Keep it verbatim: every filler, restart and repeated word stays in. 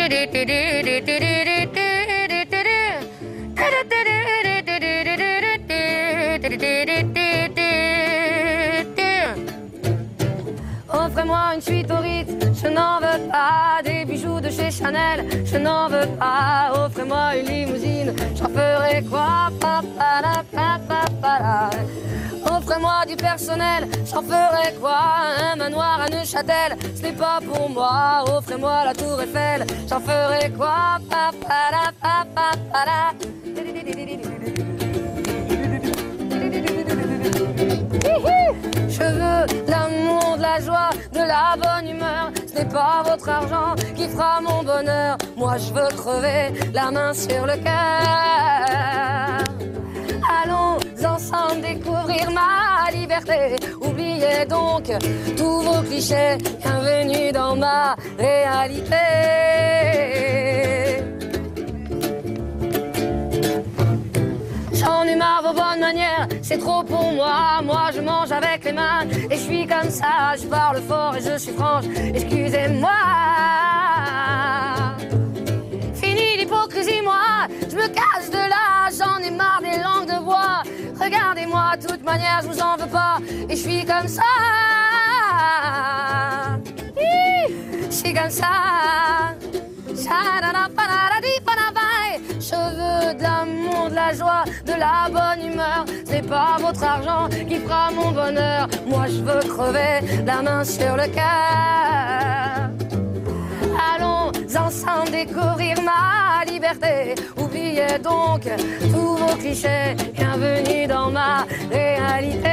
Offrez-moi une suite au Ritz, je n'en veux pas. Des bijoux de chez Chanel, je n'en veux pas. Offrez-moi une limousine, j'en ferai quoi? Pa, pa, la, pa, pa, pa, la. Offrez-moi du personnel, j'en ferai quoi? Un manoir à Neuchâtel, ce n'est pas pour moi. Offrez-moi la tour Eiffel, j'en ferai quoi? Pa, pa, la, pa, pa, pa, la. Je veux l'amour, de la joie, de la bonne humeur. Ce n'est pas votre argent qui fera mon bonheur. Moi je veux crever la main sur le cœur. Allons ensemble découvrir ma liberté. Oubliez donc tous vos clichés. Bienvenue dans ma réalité. J'en ai marre vos bonnes manières, c'est trop pour moi. Moi je mange avec les mains et je suis comme ça. Je parle fort et je suis franche, excusez-moi. Fini l'hypocrisie, moi, je me cache de là. J'en ai marre des langues de bois. Regardez-moi, de toute manière je vous en veux pas. Et je suis comme ça. Je suis comme ça. Je veux de l'amour, de la joie, de la bonne humeur. C'est pas votre argent qui fera mon bonheur. Moi je veux crever la main sur le cœur. Allons ensemble découvrir ma liberté. Oubliez donc tous vos clichés. Bienvenue dans ma réalité.